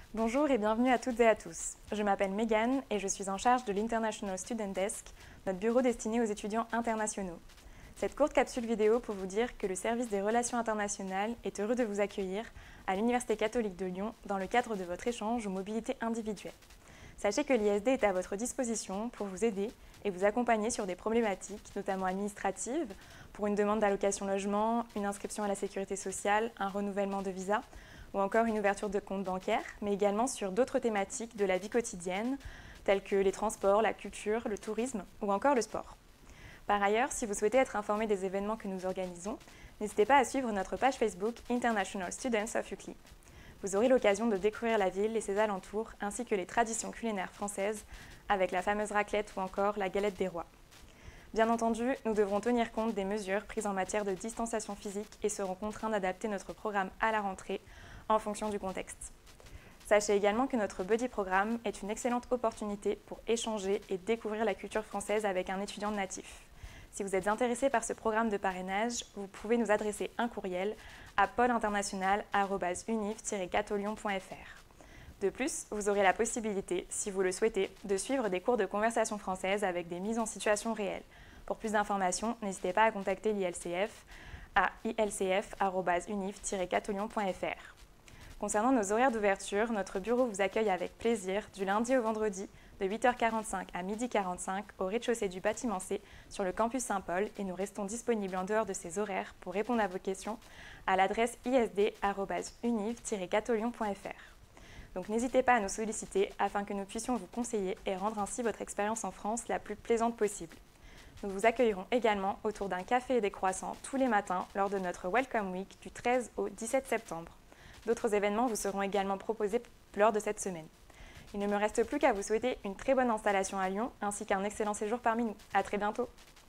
Bonjour et bienvenue à toutes et à tous. Je m'appelle Megan et je suis en charge de l'International Student Desk, notre bureau destiné aux étudiants internationaux. Cette courte capsule vidéo pour vous dire que le service des relations internationales est heureux de vous accueillir à l'Université catholique de Lyon dans le cadre de votre échange aux mobilités individuelles. Sachez que l'ISD est à votre disposition pour vous aider et vous accompagner sur des problématiques, notamment administratives, pour une demande d'allocation logement, une inscription à la sécurité sociale, un renouvellement de visa, ou encore une ouverture de compte bancaire, mais également sur d'autres thématiques de la vie quotidienne, telles que les transports, la culture, le tourisme ou encore le sport. Par ailleurs, si vous souhaitez être informé des événements que nous organisons, n'hésitez pas à suivre notre page Facebook International Students of UCLI. Vous aurez l'occasion de découvrir la ville et ses alentours, ainsi que les traditions culinaires françaises, avec la fameuse raclette ou encore la galette des rois. Bien entendu, nous devrons tenir compte des mesures prises en matière de distanciation physique et serons contraints d'adapter notre programme à la rentrée en fonction du contexte. Sachez également que notre Buddy Programme est une excellente opportunité pour échanger et découvrir la culture française avec un étudiant natif. Si vous êtes intéressé par ce programme de parrainage, vous pouvez nous adresser un courriel à pôleinternational@univ-catolion.fr. De plus, vous aurez la possibilité, si vous le souhaitez, de suivre des cours de conversation française avec des mises en situation réelles. Pour plus d'informations, n'hésitez pas à contacter l'ILCF à ilcf@univ-catolion.fr. Concernant nos horaires d'ouverture, notre bureau vous accueille avec plaisir du lundi au vendredi de 8h45 à 12h45 au rez-de-chaussée du bâtiment C sur le campus Saint-Paul et nous restons disponibles en dehors de ces horaires pour répondre à vos questions à l'adresse isd@univ-catolion.fr. Donc n'hésitez pas à nous solliciter afin que nous puissions vous conseiller et rendre ainsi votre expérience en France la plus plaisante possible. Nous vous accueillerons également autour d'un café et des croissants tous les matins lors de notre Welcome Week du 13 au 17 septembre. D'autres événements vous seront également proposés lors de cette semaine. Il ne me reste plus qu'à vous souhaiter une très bonne installation à Lyon ainsi qu'un excellent séjour parmi nous. À très bientôt.